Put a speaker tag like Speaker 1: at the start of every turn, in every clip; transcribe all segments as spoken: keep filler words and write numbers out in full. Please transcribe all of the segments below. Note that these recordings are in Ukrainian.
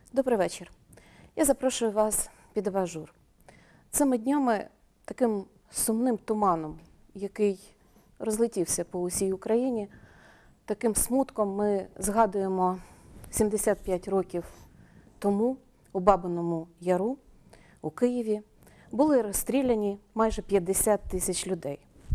Speaker 1: Добрий вечір. Я запрошую вас під абажур. Цими днями таким сумним туманом, який розлетівся по усій Україні, таким смутком ми згадуємо сімдесят п'ять років тому у Бабиному Яру у Києві були розстріляні майже п'ятдесят тисяч людей.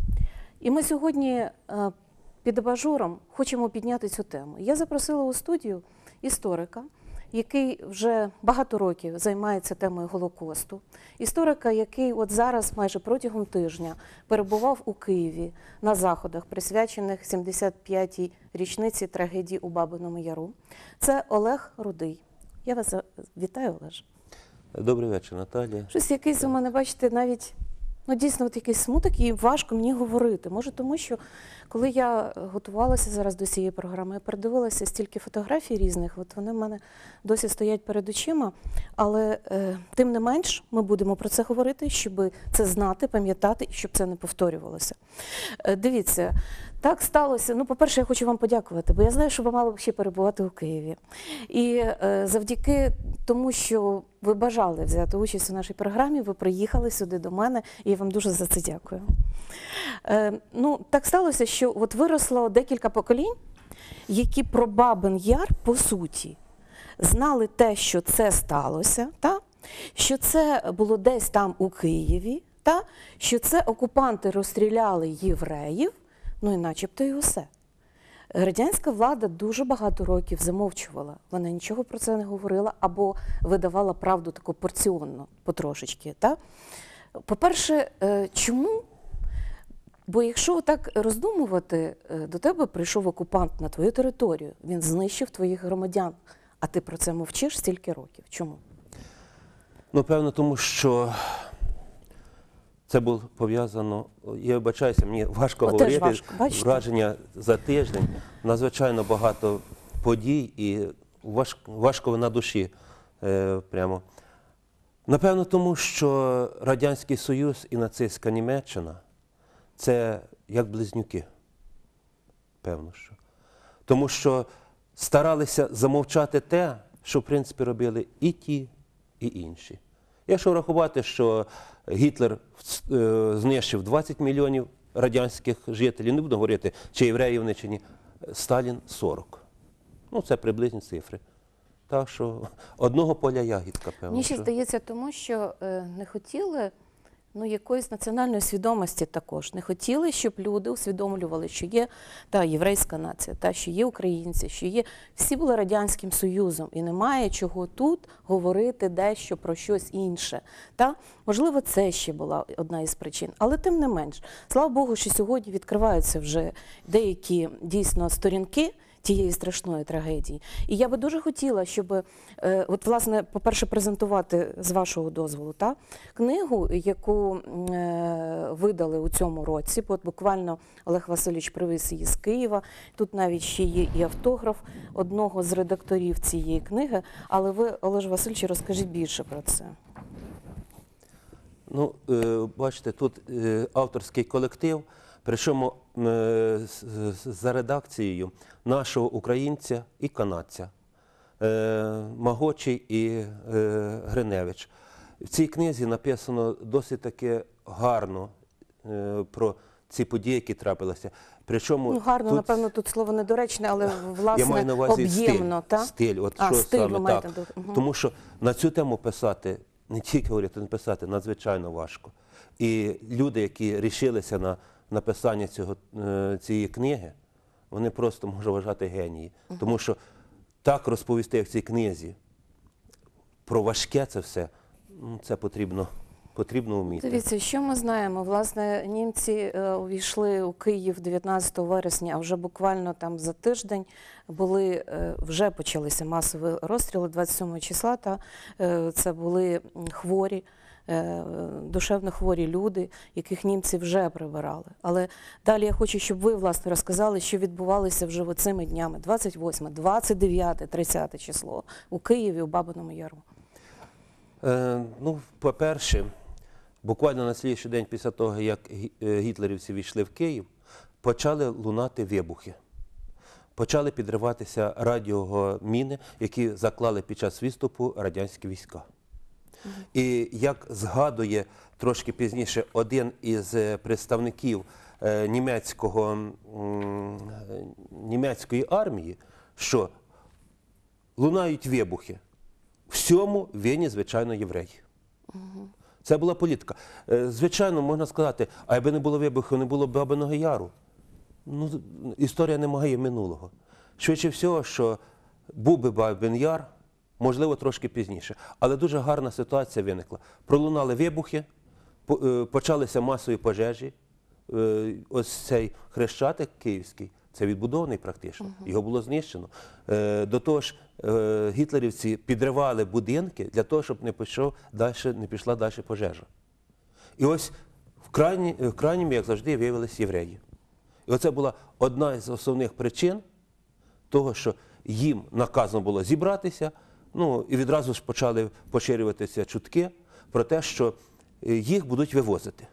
Speaker 1: І ми сьогодні під абажуром хочемо підняти цю тему. Я запросила у студію історика, який вже багато років займається темою Голокосту. Історика, який от зараз майже протягом тижня перебував у Києві на заходах, присвячених сімдесят п'ятій річниці трагедії у Бабиному Яру. Це Олег Рудий. Я вас вітаю, Олеж.
Speaker 2: Добрий вечір, Наталія.
Speaker 1: Щось якийсь у мене, бачите, навіть, ну дійсно, от якийсь смуток, і важко мені говорити. Може тому, що коли я готувалася зараз до цієї програми, я передивилася стільки фотографій різних, от вони в мене досі стоять перед очима, але е, тим не менш ми будемо про це говорити, щоб це знати, пам'ятати і щоб це не повторювалося. Е, дивіться, так сталося. Ну, по-перше, я хочу вам подякувати, бо я знаю, що ви мали б ще перебувати у Києві. І е, завдяки тому, що ви бажали взяти участь у нашій програмі, ви приїхали сюди до мене, і я вам дуже за це дякую. Е, ну, так сталося, що от виросло декілька поколінь, які про Бабин Яр, по суті, знали те, що це сталося, та? Що це було десь там у Києві, та? Що це окупанти розстріляли євреїв, ну і начебто і усе. Радянська влада дуже багато років замовчувала. Вона нічого про це не говорила або видавала правду таку порціонно, потрошечки. Та? По-перше, чому? Бо якщо так роздумувати, до тебе прийшов окупант на твою територію, він знищив твоїх громадян, а ти про це мовчиш стільки років. Чому?
Speaker 2: Ну, певно, тому що це було пов'язано, я вибачаюся, мені важко
Speaker 1: О,
Speaker 2: говорити,
Speaker 1: важко.
Speaker 2: враження за тиждень, надзвичайно багато подій і важко, важко на душі е, прямо. Напевно, тому що Радянський Союз і нацистська Німеччина – це як близнюки, певно що. Тому що старалися замовчати те, що, в принципі, робили і ті, і інші. Якщо врахувати, що Гітлер знищив двадцять мільйонів радянських жителів, не буду говорити, чи євреїв вони, чи ні, Сталін – сорок. Ну, це приблизні цифри. Так що одного поля ягідка, певно.
Speaker 1: Мені ще здається, тому що е, не хотіли ну, якоїсь національної свідомості також. Не хотіли, щоб люди усвідомлювали, що є та єврейська нація, та, що є українці, що є... Всі були Радянським Союзом, і немає чого тут говорити дещо про щось інше. Та? Можливо, це ще була одна із причин. Але тим не менш, слава Богу, що сьогодні відкриваються вже деякі дійсно сторінки тієї страшної трагедії. І я би дуже хотіла, щоб, е, от, власне, по-перше, презентувати, з вашого дозволу, та, книгу, яку е, видали у цьому році, от буквально Олег Васильович привіз її з Києва, тут навіть ще є і автограф одного з редакторів цієї книги, але ви, Олеж Васильович, розкажіть більше про це.
Speaker 2: Ну, е, бачите, тут е, авторський колектив, причому е, за редакцією нашого українця і канадця, е, Магочий і е, Гриневич. В цій книзі написано досить таки гарно е, про ці події, які трапилися. Причому
Speaker 1: ну, гарно,
Speaker 2: тут,
Speaker 1: напевно, тут слово недоречне, але, власне,
Speaker 2: об'ємно.
Speaker 1: Стиль,
Speaker 2: стиль, от
Speaker 1: а,
Speaker 2: що
Speaker 1: стиль
Speaker 2: саме
Speaker 1: ви маєте.
Speaker 2: так.
Speaker 1: Угу.
Speaker 2: Тому що на цю тему писати, не тільки говорити, не писати, надзвичайно важко. І люди, які рішилися на написання цього, цієї книги, вони просто можуть вважати генії. Uh-huh. Тому що так розповісти в цій книзі про важке це все, це потрібно, потрібно вміти.
Speaker 1: Дивіться, що ми знаємо? Власне, німці е, увійшли у Київ дев'ятнадцятого вересня, а вже буквально там за тиждень були, е, вже почалися масові розстріли двадцять сьомого числа, та е, це були хворі, душевно хворі люди, яких німці вже прибирали. Але далі я хочу, щоб ви, власне, розказали, що відбувалося вже цими днями, двадцять восьме, двадцять дев'яте, тридцяте число у Києві, у Бабиному Яру.
Speaker 2: Е, ну, по-перше, буквально на слідчий день після того, як гітлерівці війшли в Київ, почали лунати вибухи. почали підриватися радіоміни, які заклали під час відступу радянські війська. І як згадує трошки пізніше один із представників е, німецького, м, німецької армії, що лунають вибухи. Всьому винні, звичайно, євреї. Це була політика. Е, Звичайно, можна сказати, а якби не було вибуху, не було б Бабиного Яру. Ну, історія не має минулого. Швидше всього, що був би Бабин Яр, можливо, трошки пізніше. Але дуже гарна ситуація виникла. Пролунали вибухи, по- е, почалися масові пожежі. Е, Ось цей Хрещатик київський, це відбудований практично, його було знищено. Е, До того ж, е, гітлерівці підривали будинки для того, щоб не пішов дальше, не пішла далі пожежа. І ось в крайні, в крайньому, як завжди, виявилися євреї. І оце була одна із основних причин того, що їм наказано було зібратися, ну і відразу ж почали поширюватися чутки про те, що е, їх будуть вивозити.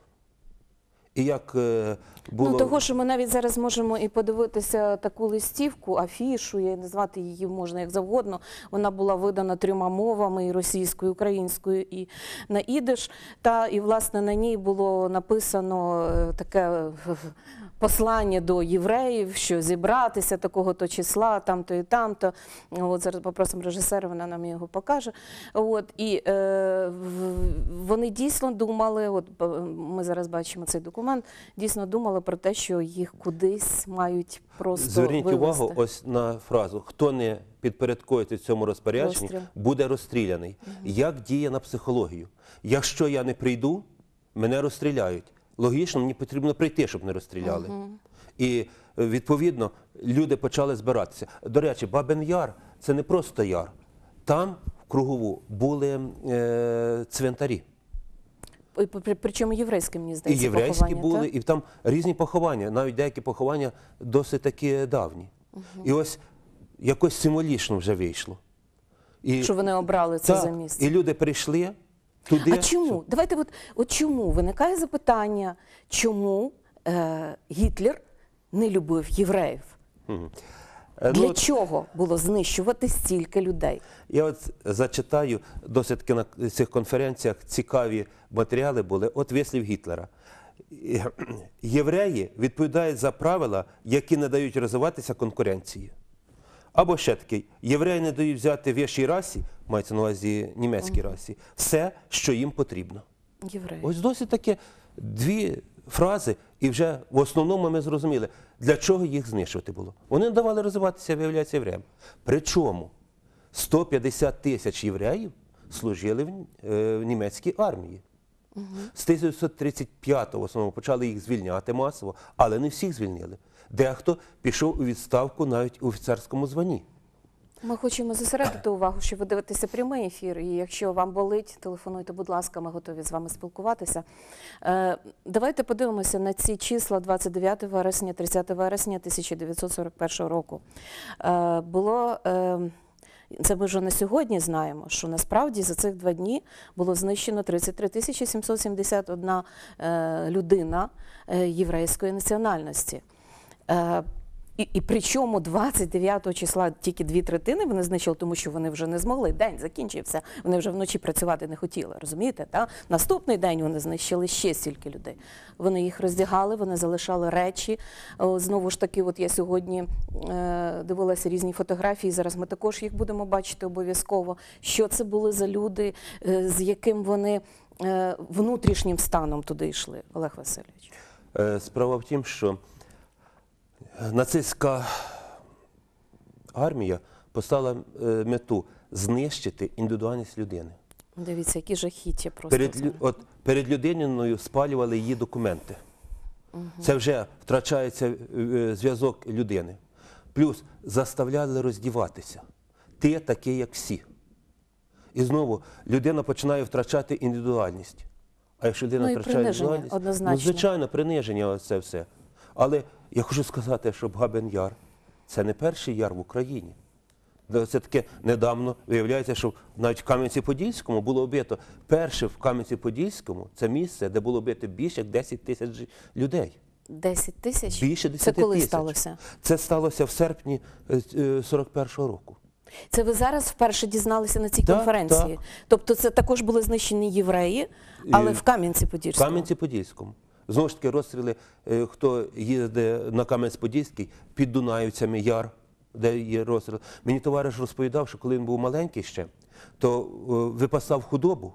Speaker 2: І як е, було...
Speaker 1: Ну, того, що ми навіть зараз можемо і подивитися таку листівку, афішу, я назвати її можна як завгодно. Вона була видана трьома мовами: і російською, і українською, і на ідиш. Та і власне на ній було написано е, таке е, послання до євреїв, що зібратися такого-то числа, там-то і там-то. От зараз попросимо режисера, вона нам його покаже. От, і е, в- вони дійсно думали, от е, ми зараз бачимо цей документ, дійсно думали про те, що їх кудись мають просто
Speaker 2: Зверніть
Speaker 1: вивезти.
Speaker 2: увагу ось на фразу: хто не підпорядкується цьому розпорядженні,
Speaker 1: Розстріл.
Speaker 2: буде розстріляний. Як діє на психологію? Якщо я не прийду, мене розстріляють. Логічно, мені потрібно прийти, щоб не розстріляли. І, е, відповідно, люди почали збиратися. До речі, Бабин Яр – це не просто яр. Там, в Кругову, були е, цвинтарі.
Speaker 1: І при- Причому єврейські, мені
Speaker 2: І
Speaker 1: здається,
Speaker 2: єврейські
Speaker 1: поховання,
Speaker 2: були,
Speaker 1: так?
Speaker 2: і там різні поховання, навіть деякі поховання досить таки давні. І ось якось символічно вже вийшло. І,
Speaker 1: Що вони обрали це
Speaker 2: так,
Speaker 1: за місце.
Speaker 2: і люди прийшли туди.
Speaker 1: А чому? Давайте, от, от чому виникає запитання, чому е, Гітлер не любив євреїв?
Speaker 2: Е, ну,
Speaker 1: Для
Speaker 2: от
Speaker 1: чого було знищувати стільки людей?
Speaker 2: я от зачитаю, досить таки на цих конференціях цікаві матеріали були. От вислів Гітлера. Євреї відповідають за правила, які не дають розвиватися конкуренції. Або ще такий: євреї не дають взяти вищій расі, мається на увазі німецькій расі, все, що їм потрібно.
Speaker 1: Євреї.
Speaker 2: Ось досить таки дві фрази, і вже в основному ми зрозуміли, для чого їх знищувати було. Вони не давали розвиватися, виявляється, євреям. Причому сто п'ятдесят тисяч євреїв служили в, е, в німецькій армії. З тисяча дев'ятсот тридцять п'ятого в основному почали їх звільняти масово, але не всіх звільнили. Дехто пішов у відставку навіть у офіцерському званні.
Speaker 1: Ми хочемо зосередити увагу, що ви дивитеся прямий ефір, і якщо вам болить, телефонуйте, будь ласка, ми готові з вами спілкуватися. Е, давайте подивимося на ці числа двадцять дев'яте вересня, тридцяте вересня тисяча дев'ятсот сорок першого року. Е, було... Е, Це ми вже на сьогодні знаємо, що насправді за цих два дні було знищено тридцять три тисячі сімсот сімдесят одна е, людина е, єврейської національності. Е, і, і причому двадцять дев'ятого числа тільки дві третини вони знищили, тому що вони вже не змогли. День закінчився, вони вже вночі працювати не хотіли, розумієте? Та? Наступний день вони знищили ще стільки людей. Вони їх роздягали, вони залишали речі. О, знову ж таки, от я сьогодні е, дивилася різні фотографії, зараз ми також їх будемо бачити обов'язково. Що це були за люди, е, з яким вони е, внутрішнім станом туди йшли, Олег Васильович?
Speaker 2: Е, Справа в тім, що нацистська армія поставила е, мету знищити індивідуальність людини.
Speaker 1: Дивіться, які жахіття просто.
Speaker 2: Перед, лю- от, перед людиною спалювали її документи. Це вже втрачається е, зв'язок людини. Плюс заставляли роздіватися. Ти такий, як всі. І знову людина починає втрачати індивідуальність. А якщо людина
Speaker 1: Ну і
Speaker 2: втрачає
Speaker 1: приниження,
Speaker 2: індивідуальність,
Speaker 1: однозначно.
Speaker 2: ну, звичайно, приниження це все. Але я хочу сказати, що Бабин Яр – це не перший яр в Україні. Це таке недавно виявляється, що навіть в Кам'янці-Подільському було вбито. Перше в Кам'янці-Подільському – це місце, де було вбито більше як десять тисяч людей.
Speaker 1: десять тисяч?
Speaker 2: Більше
Speaker 1: Це
Speaker 2: десяти
Speaker 1: коли
Speaker 2: тисяч.
Speaker 1: сталося?
Speaker 2: Це сталося в серпні е, е, сорок першого року.
Speaker 1: Це ви зараз вперше дізналися на цій
Speaker 2: Так,
Speaker 1: конференції?
Speaker 2: так.
Speaker 1: Тобто це також були знищені євреї, але
Speaker 2: І
Speaker 1: в Кам'янці-Подільському?
Speaker 2: В Кам'янці-Подільському. Знову ж таки, розстріли, е, хто їздить на Кам'янець-Подільський, під Дунаївцями, Яр, де є розстріл. Мені товариш розповідав, що коли він був маленький ще, то е, випасав худобу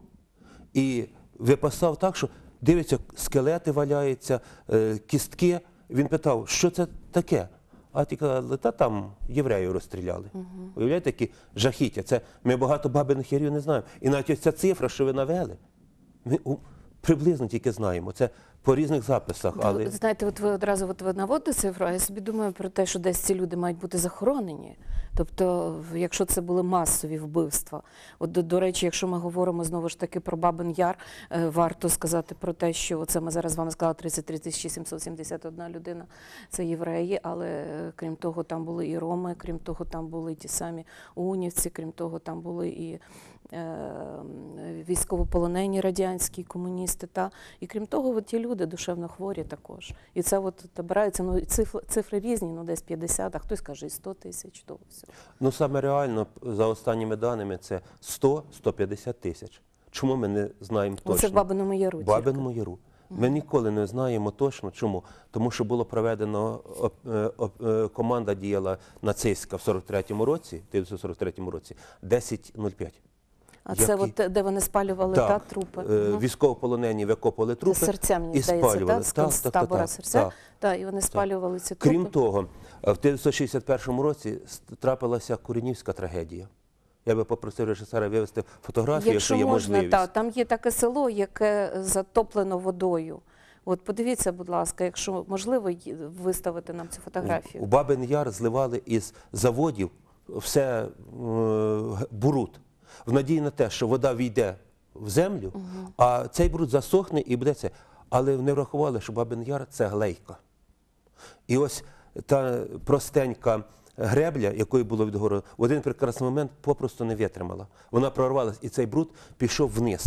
Speaker 2: і випасав так, що дивиться, скелети валяються, е, кістки. Він питав, що це таке? А ті казали, та там євреїв розстріляли. Угу. Уявляєте, які жахіття. Це, ми багато бабиних ярів не знаємо. І навіть ось ця цифра, що ви навели, ми у, приблизно тільки знаємо. Це по різних записах. Але...
Speaker 1: Ви знаєте, от ви одразу от ви наводите цифру, а я собі думаю про те, що десь ці люди мають бути захоронені. Тобто, якщо це були масові вбивства. От, до, до речі, якщо ми говоримо знову ж таки про Бабин Яр, е, варто сказати про те, що це ми зараз з вами сказали, тридцять три тисячі сімсот сімдесят одна людина – це євреї, але е, крім того, там були і роми, крім того, там були ті самі унівці, крім того, там були і е, військовополонені радянські комуністи. Та? І крім того, от ті люди душевно хворі також. І це от набираються, ну, цифри, цифри різні, ну десь п'ятдесят, а хтось каже і сто тисяч, того всього.
Speaker 2: Ну, саме реально, за останніми даними, це сто - сто п'ятдесят тисяч. Чому ми не знаємо точно?
Speaker 1: Ну, це в Бабиному Яру.
Speaker 2: В Бабиному Яру. Ми ніколи не знаємо точно, чому. Тому що було проведено, оп, е, оп, е, команда діяла нацистська в сорок третьому році, в тисяча дев'ятсот сорок третьому році, десять нуль п'ять.
Speaker 1: А це
Speaker 2: Які?
Speaker 1: от, де вони спалювали
Speaker 2: Так,
Speaker 1: та, трупи?
Speaker 2: е,
Speaker 1: Угу.
Speaker 2: військовополонені викопували трупи
Speaker 1: Серця, мені
Speaker 2: і
Speaker 1: здається,
Speaker 2: спалювали.
Speaker 1: та? З
Speaker 2: Так,
Speaker 1: з
Speaker 2: так,
Speaker 1: табора
Speaker 2: так,
Speaker 1: серця?
Speaker 2: так.
Speaker 1: Так, і вони спалювали ці трупи.
Speaker 2: Крім того, в тисяча дев'ятсот шістдесят першому році трапилася Куренівська трагедія. Я би попросив режисера вивести фотографію, якщо,
Speaker 1: Якщо
Speaker 2: є
Speaker 1: можна,
Speaker 2: можливість.
Speaker 1: та, там є таке село, яке затоплено водою. От подивіться, будь ласка, якщо можливо, й- виставити нам цю
Speaker 2: У
Speaker 1: фотографію.
Speaker 2: Бабин Яр зливали із заводів все е, бруд, в надії на те, що вода війде в землю, а цей бруд засохне і буде це. Але вони врахували, що Бабин Яр – це глейка. І ось та простенька гребля, якою було відгорено, в один прекрасний момент попросту не витримала. Вона прорвалась, і цей бруд пішов вниз.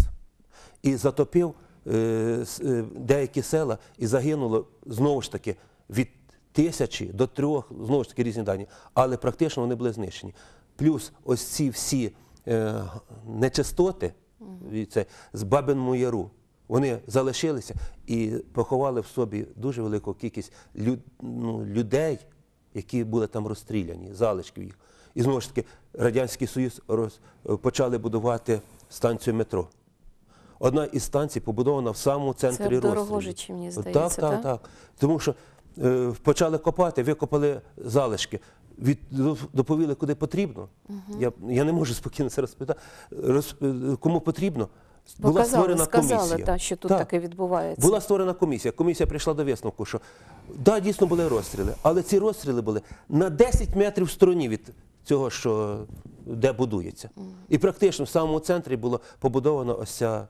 Speaker 2: І затопив е, с- е, деякі села, і загинуло, знову ж таки, від тисячі до трьох, знову ж таки, різні дані. Але практично вони були знищені. Плюс ось ці всі е, нечистоти, і це, з Бабиному Яру, вони залишилися і поховали в собі дуже велику кількість лю, ну, людей, які були там розстріляні, залишків їх. І знову ж таки, Радянський Союз роз, почали будувати станцію метро. Одна із станцій побудована в самому центрі
Speaker 1: Це в
Speaker 2: розстрілу.
Speaker 1: Дорогожичі, мені здається,
Speaker 2: Так, так,
Speaker 1: так?
Speaker 2: так. Тому що е, почали копати, викопали залишки. Від, доповіли, куди потрібно. Я, я не можу спокійно це розповідати. Роз, е, кому потрібно, була
Speaker 1: Показали,
Speaker 2: створена
Speaker 1: сказали,
Speaker 2: комісія.
Speaker 1: та, що тут
Speaker 2: Так.
Speaker 1: таке відбувається.
Speaker 2: Була створена комісія. Комісія прийшла до висновку, що да, дійсно були розстріли, але ці розстріли були на десять метрів в стороні від цього, що де будується. І практично в самому центрі була побудована ось ця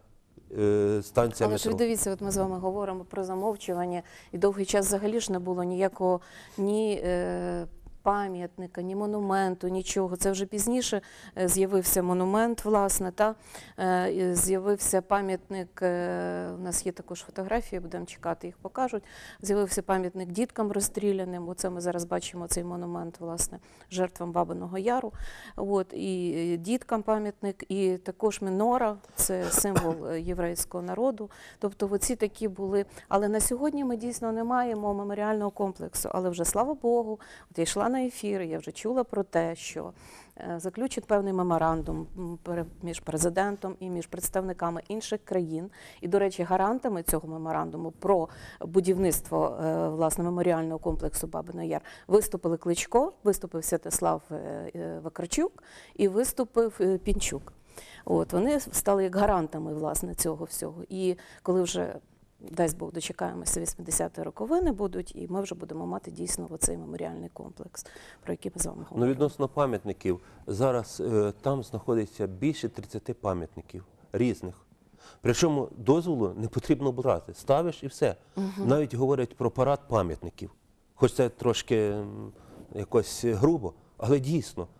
Speaker 2: е, станція
Speaker 1: Але ж
Speaker 2: метро.
Speaker 1: ви дивіться, от ми з вами говоримо про замовчування, і довгий час взагалі ж не було ніякого ні е, пам'ятника, ні монументу, нічого. Це вже пізніше е, з'явився монумент, власне, та е, і з'явився пам'ятник, е, у нас є також фотографії, будемо чекати, їх покажуть. З'явився пам'ятник діткам розстріляним. Оце ми зараз бачимо цей монумент, власне, жертвам Бабиного Яру. От, і е, діткам пам'ятник, і також Менора, це символ е, єврейського народу. Тобто оці такі були. Але на сьогодні ми дійсно не маємо меморіального комплексу. Але вже, слава Богу, от я йшла на ефір, я вже чула про те, що е, заключить певний меморандум м, пере- між президентом і між представниками інших країн. І, до речі, гарантами цього меморандуму про будівництво е, власне меморіального комплексу Бабиний Яр виступили Кличко, виступив Святослав е, е, Вакарчук і виступив е, Пінчук. От, вони стали як гарантами власне цього всього. І коли вже, дасть Бог, дочекаємося, вісімдесяті роковини будуть, і ми вже будемо мати дійсно оцей меморіальний комплекс, про який ми з вами
Speaker 2: Ну,
Speaker 1: говоримо.
Speaker 2: відносно пам'ятників, зараз е, там знаходиться більше тридцяти пам'ятників різних. Причому дозволу не потрібно брати. Ставиш і все. Навіть говорять про парад пам'ятників. Хоч це трошки м, якось грубо, але дійсно.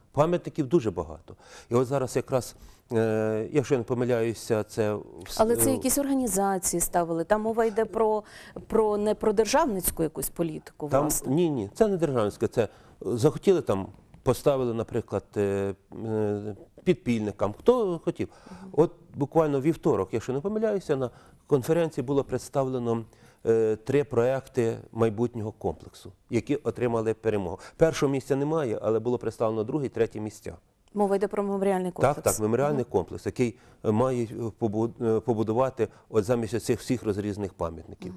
Speaker 2: Пам'ятників дуже багато. І от зараз якраз, е, якщо я не помиляюся, це... в с-
Speaker 1: Але це
Speaker 2: е,
Speaker 1: якісь організації ставили. Там мова йде про, про не про державницьку якусь політику,
Speaker 2: Там,
Speaker 1: власне.
Speaker 2: ні, ні, це не державницьке, це захотіли там, поставили, наприклад, е, е, підпільникам, хто хотів. От буквально вівторок, якщо не помиляюся, на конференції було представлено е, три проекти майбутнього комплексу, які отримали перемогу. Першого місця немає, але було представлено друге і третє місця.
Speaker 1: Мова йде про меморіальний комплекс.
Speaker 2: Так, так, меморіальний комплекс, який е, має побу- е, побудувати от замість цих всіх розрізних пам'ятників.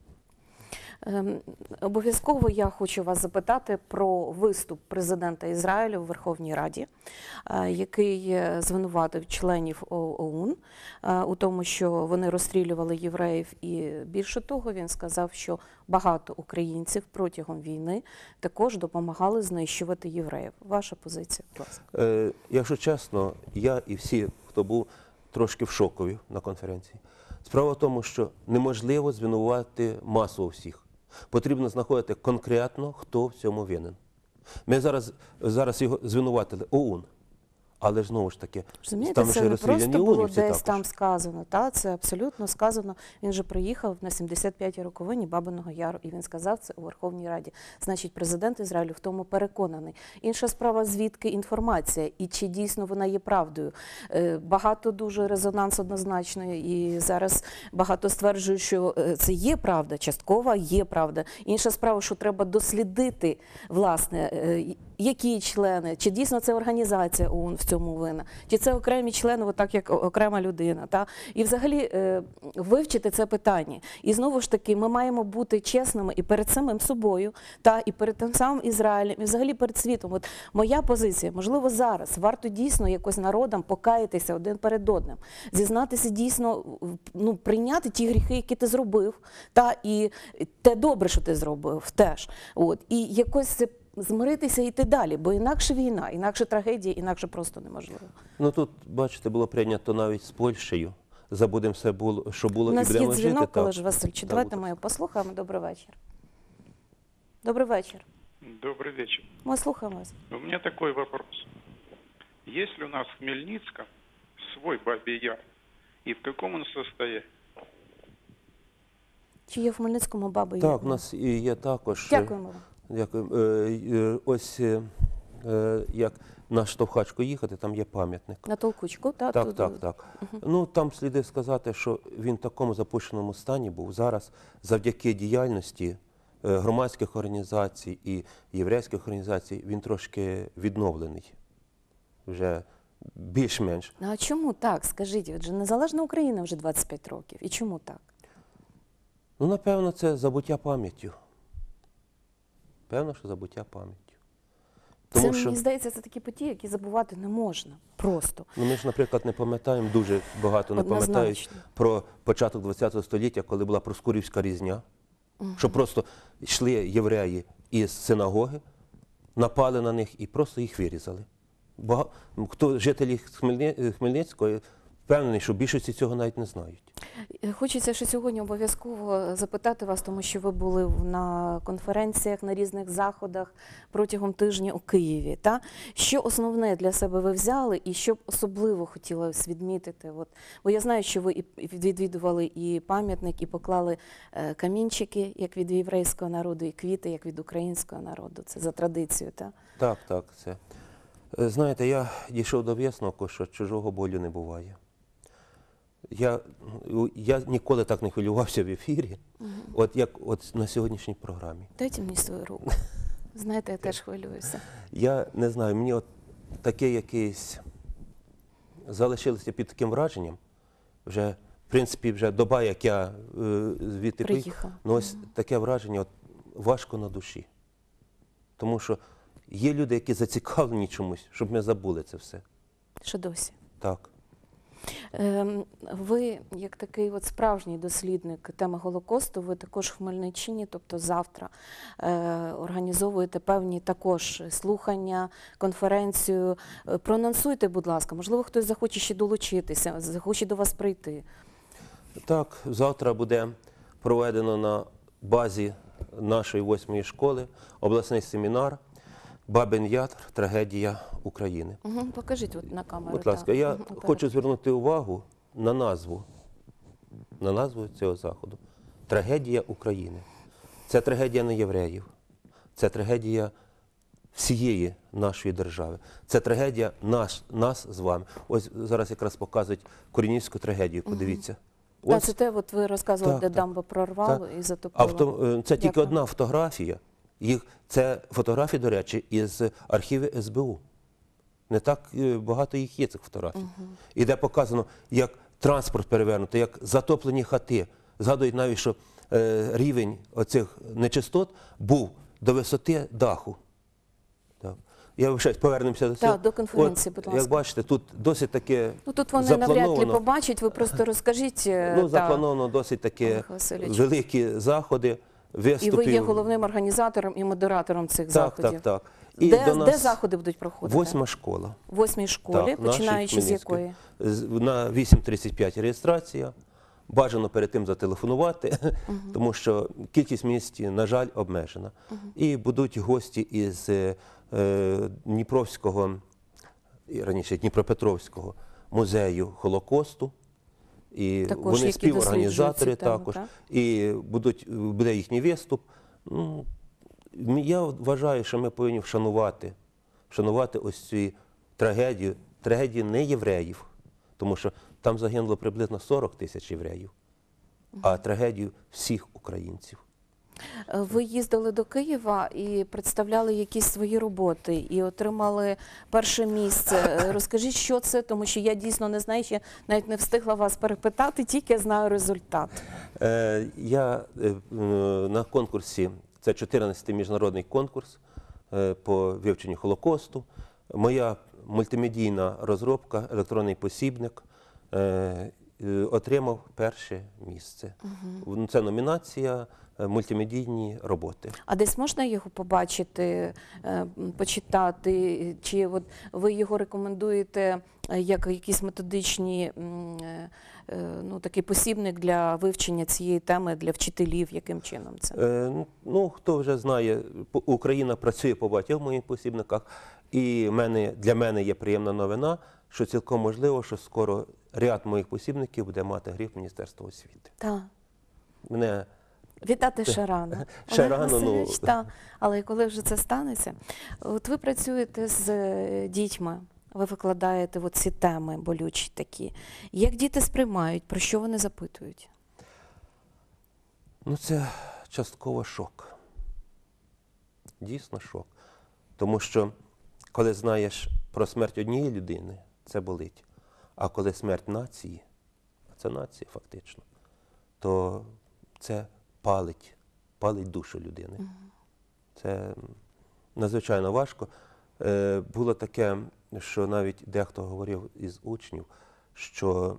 Speaker 1: Ем, Обов'язково я хочу вас запитати про виступ президента Ізраїлю у Верховній Раді, е, який е, звинуватив членів О- ОУН е, у тому, що вони розстрілювали євреїв. І більше того, він сказав, що багато українців протягом війни також допомагали знищувати євреїв. Ваша позиція, будь ласка.
Speaker 2: Е, якщо чесно, я і всі, хто був трошки в шокові на конференції. Справа в тому, що неможливо звинувати масово всіх. Потрібно знаходити конкретно, хто в цьому винен. Ми зараз, зараз його звинуватили ОУН, але ж знову ж таки,
Speaker 1: Розумієте,
Speaker 2: там
Speaker 1: це
Speaker 2: ще
Speaker 1: не
Speaker 2: розстріляні
Speaker 1: просто було
Speaker 2: унівці
Speaker 1: десь
Speaker 2: також.
Speaker 1: там сказано, та, це абсолютно сказано. Він же приїхав на сімдесят п'ятій роковині Бабиного Яру, і він сказав це у Верховній Раді. Значить, президент Ізраїлю в тому переконаний. Інша справа, звідки інформація, і чи дійсно вона є правдою. Е, Багато дуже резонанс однозначно, і зараз багато стверджують, що е, це є правда, часткова є правда. Інша справа, що треба дослідити, власне, е, які члени, чи дійсно це організація ОУН в цьому винна, чи це окремі члени, отак як окрема людина. Та? І взагалі е, вивчити це питання. І знову ж таки, ми маємо бути чесними і перед самим собою, та, і перед тим самим Ізраїлем, і взагалі перед світом. От моя позиція, можливо, зараз варто дійсно якось народам покаятися один перед одним, зізнатися дійсно, ну, прийняти ті гріхи, які ти зробив, та, і те добре, що ти зробив, теж. От, і якось це змиритися і йти далі, бо інакше війна, інакше трагедія, інакше просто неможливо.
Speaker 2: Ну тут, бачите, було прийнято навіть з Польщею. Забудемо все, було, що було,
Speaker 1: У
Speaker 2: і
Speaker 1: нас є
Speaker 2: будемо жити.
Speaker 1: дзвінок,
Speaker 2: так.
Speaker 1: Олеж Васильович.
Speaker 2: Так,
Speaker 1: Давайте
Speaker 2: будь
Speaker 1: ми його послухаємо. Добрий вечір. Добрий вечір.
Speaker 3: Добрый вечер.
Speaker 1: Ми слухаємо вас.
Speaker 3: У меня такой вопрос. Есть ли у нас в Хмельницком свой Бабий Яр? И в каком он состоянии?
Speaker 1: Чи є в Хмельницькому баби?
Speaker 2: Так, у нас і є також.
Speaker 1: Дякуємо вам.
Speaker 2: Дякую. Е, е, Ось е, е, як на Штовхачку їхати, там є пам'ятник.
Speaker 1: На Толкучку, та,
Speaker 2: Так,
Speaker 1: тут-
Speaker 2: так, так. Ну, там сліди сказати, що він в такому запущеному стані був. Зараз завдяки діяльності е, громадських організацій і єврейських організацій він трошки відновлений. Вже більш-менш.
Speaker 1: Ну, а чому так? Скажіть, отже, незалежна Україна вже двадцять п'ять років. І чому так?
Speaker 2: Ну, напевно, це забуття пам'яттю. Певно, що забуття пам'яттю. Тому
Speaker 1: це,
Speaker 2: що
Speaker 1: мені здається, це такі події, які забувати не можна. Просто.
Speaker 2: ну, ми ж, наприклад, не пам'ятаємо, дуже багато не пам'ятають
Speaker 1: Однозначно.
Speaker 2: про початок ХХ століття, коли була Проскурівська різня, що просто йшли євреї із синагоги, напали на них і просто їх вирізали. Бага... Хто жителі Хмельни... Хмельницького, впевнений, що більшості цього навіть не знають.
Speaker 1: Хочеться ще сьогодні обов'язково запитати вас, тому що ви були на конференціях, на різних заходах протягом тижня у Києві. Та? Що основне для себе ви взяли і що б особливо хотілося відмітити? От, бо я знаю, що ви і відвідували і пам'ятник, і поклали е, камінчики, як від єврейського народу, і квіти, як від українського народу. Це за традицією, так?
Speaker 2: Так, так, це. Е, Знаєте, я дійшов до висновку, що чужого болю не буває. Я, я ніколи так не хвилювався в ефірі, угу. от як от на сьогоднішній програмі.
Speaker 1: Дайте мені свою руку. Знаєте, я теж хвилююся.
Speaker 2: Я не знаю, мені от таке якесь залишилося під таким враженням. Вже, в принципі, вже доба, як я е, звідти
Speaker 1: приїхав.
Speaker 2: Ну, ось угу. таке враження от, важко на душі. Тому що є люди, які зацікавлені чомусь, щоб ми забули це все.
Speaker 1: Що досі?
Speaker 2: Так.
Speaker 1: Ви, як такий от справжній дослідник теми Голокосту, ви також в Хмельниччині, тобто завтра, організовуєте певні також слухання, конференцію. Проанонсуйте, будь ласка, можливо, хтось захоче ще долучитися, захоче до вас прийти.
Speaker 2: Так, завтра буде проведено на базі нашої восьмої школи обласний семінар. Бабин Яр. Трагедія України.
Speaker 1: Угу, покажіть от на камеру.
Speaker 2: Будь ласка,
Speaker 1: так.
Speaker 2: я
Speaker 1: Мгм, оператор.
Speaker 2: хочу звернути увагу на назву, на назву цього заходу. Трагедія України. Це трагедія не євреїв, це трагедія всієї нашої держави. Це трагедія наш, нас з вами. Ось зараз якраз показують Коренівську трагедію, подивіться.
Speaker 1: Та,
Speaker 2: Ось,
Speaker 1: це те, от ви розказували,
Speaker 2: Так,
Speaker 1: де
Speaker 2: так.
Speaker 1: дамбу прорвало
Speaker 2: так.
Speaker 1: і затопило.
Speaker 2: Авто, е, це тільки
Speaker 1: Дякую.
Speaker 2: одна фотографія. Їх, це фотографії, до речі, із архіву ес бе у. Не так е, багато їх є, цих фотографій. Угу. І де показано, як транспорт перевернутий, як затоплені хати. Згадують навіть, що е, рівень оцих нечистот був до висоти даху. Так. Я вибачаюсь, повернемося до цього.
Speaker 1: Так, до конференції,
Speaker 2: От,
Speaker 1: будь ласка.
Speaker 2: Як бачите, тут досить таке
Speaker 1: Ну, тут вони навряд ли
Speaker 2: заплановано.
Speaker 1: побачать, ви просто розкажіть. е,
Speaker 2: Ну,
Speaker 1: та.
Speaker 2: заплановано досить такі
Speaker 1: Олег Васильович.
Speaker 2: великі заходи,
Speaker 1: І
Speaker 2: виступів.
Speaker 1: ви є головним організатором і модератором цих
Speaker 2: Так,
Speaker 1: заходів.
Speaker 2: так, так. І
Speaker 1: Де,
Speaker 2: до нас
Speaker 1: де заходи будуть проходити?
Speaker 2: Восьма школа.
Speaker 1: В восьмій школі,
Speaker 2: Так, нашій
Speaker 1: починаючи з
Speaker 2: Хмельницької.
Speaker 1: якої?
Speaker 2: З- На вісім тридцять п'ять реєстрація. Бажано перед тим зателефонувати, тому що кількість місць, на жаль, обмежена. І будуть гості із е, е, Дніпровського, і раніше Дніпропетровського музею Холокосту. І
Speaker 1: Також,
Speaker 2: вони
Speaker 1: які
Speaker 2: співорганізатори
Speaker 1: досліджують цю тему,
Speaker 2: також.
Speaker 1: так?
Speaker 2: І будуть, буде їхній виступ. Ну, м- я вважаю, що ми повинні вшанувати, вшанувати ось цю трагедію, трагедію не євреїв, тому що там загинуло приблизно сорок тисяч євреїв, а трагедію всіх українців.
Speaker 1: Ви їздили до Києва і представляли якісь свої роботи і отримали перше місце. Розкажіть, що це, тому що я дійсно не знаю, ще навіть не встигла вас перепитати, тільки знаю результат.
Speaker 2: Е, я е, е, на конкурсі, це чотирнадцятий міжнародний конкурс е, по вивченню Холокосту. Моя мультимедійна розробка, електронний посібник, е, е, отримав перше місце. Угу. Це номінація е, мультимедійні роботи.
Speaker 1: А десь можна його побачити, е, почитати? Чи от ви його рекомендуєте е, як якісь методичні, м, е, е, ну, такий посібник для вивчення цієї теми для вчителів? Яким чином це?
Speaker 2: Е, ну, хто вже знає, по- Україна працює по багатьох моїх посібниках, і мене, для мене є приємна новина, що цілком можливо, що скоро ряд моїх посібників буде мати гриф Міністерства освіти.
Speaker 1: Так.
Speaker 2: Мене
Speaker 1: Вітати ще рано.
Speaker 2: Ще
Speaker 1: Олег
Speaker 2: рано, ну.
Speaker 1: Васильович, та. Але коли вже це станеться, от ви працюєте з е, дітьми, ви викладаєте от ці теми болючі такі. Як діти сприймають, про що вони запитують?
Speaker 2: Ну, це частково шок. Дійсно шок. Тому що, коли знаєш про смерть однієї людини, це болить. А коли смерть нації, а це нація фактично, то це палить, палить душу людини. Це надзвичайно важко. Е, було таке, що навіть дехто говорив із учнів, що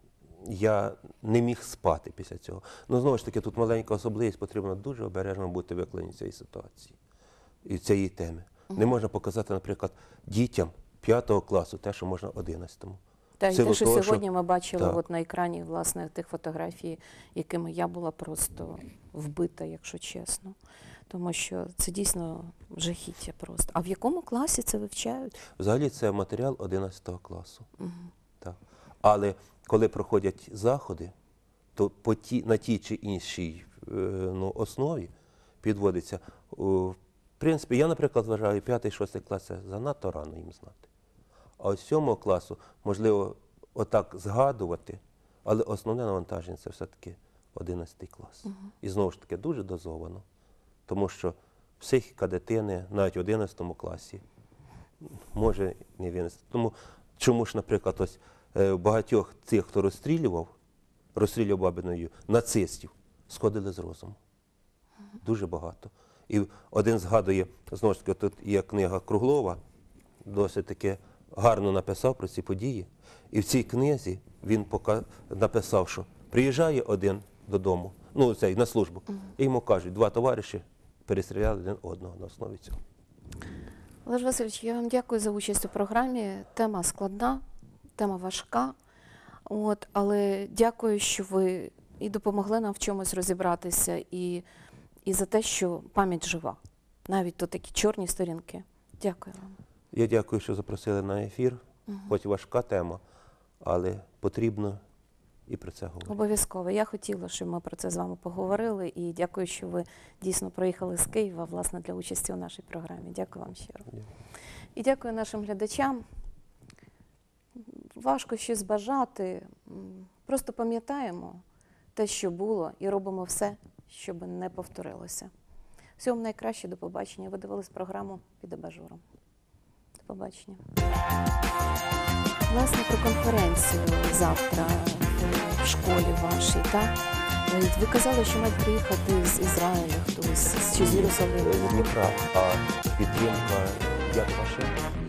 Speaker 2: я не міг спати після цього. Ну, знову ж таки, тут маленька особливість, потрібно дуже обережно бути викладенням цієї ситуації і цієї теми. Не можна показати, наприклад, дітям п'ятого класу те, що можна одинадцятому.
Speaker 1: Та й
Speaker 2: Силу
Speaker 1: те, що
Speaker 2: того,
Speaker 1: сьогодні
Speaker 2: що-
Speaker 1: ми бачили
Speaker 2: Так.
Speaker 1: от на екрані, власне, тих фотографій, якими я була просто вбита, якщо чесно. Тому що це дійсно жахіття просто. А в якому класі це вивчають?
Speaker 2: Взагалі це матеріал одинадцятого класу. Так. Але коли проходять заходи, то по ті, на тій чи іншій е, ну, основі підводиться. о, В принципі, я, наприклад, вважаю, п'ятий-шостий клас це занадто рано їм знати. А ось сьомого класу, можливо, отак згадувати, але основне навантаження це все-таки одинадцятий клас. І знову ж таки дуже дозовано. Тому що психіка дитини навіть в одинадцятому класі може не винести. Тому чому ж, наприклад, ось е, багатьох тих, хто розстрілював, розстрілював Бабиною нацистів, сходили з розуму. Дуже багато. І один згадує, знову ж таки, тут є книга Круглова, досить таки гарно написав про ці події. І в цій книзі він пока написав, що приїжджає один додому, ну цей, на службу, і йому кажуть, два товариші перестріляли один одного на основі цього.
Speaker 1: Олег Васильович, я вам дякую за участь у програмі. Тема складна, тема важка. От, але дякую, що ви і допомогли нам в чомусь розібратися, і, і за те, що пам'ять жива. Навіть то такі чорні сторінки Дякую вам.
Speaker 2: Я дякую, що запросили на ефір. Хоч важка тема, але потрібно і про це говорити.
Speaker 1: Обов'язково. Я хотіла, щоб ми про це з вами поговорили. І дякую, що ви дійсно проїхали з Києва, власне, для участі у нашій програмі. Дякую вам щиро.
Speaker 2: Дякую.
Speaker 1: І дякую нашим глядачам. Важко щось бажати. М, Просто пам'ятаємо те, що було, і робимо все, щоб не повторилося. Всього вам найкраще, до побачення. Ви дивились програму «Під абажуром». До побачення. Власне, про конференцію завтра в школі вашій, так? Ви казали, що мають приїхати з Ізраїля хтось, чи з Єрусалиму.
Speaker 2: З Дніпра, а підтримка як ваша?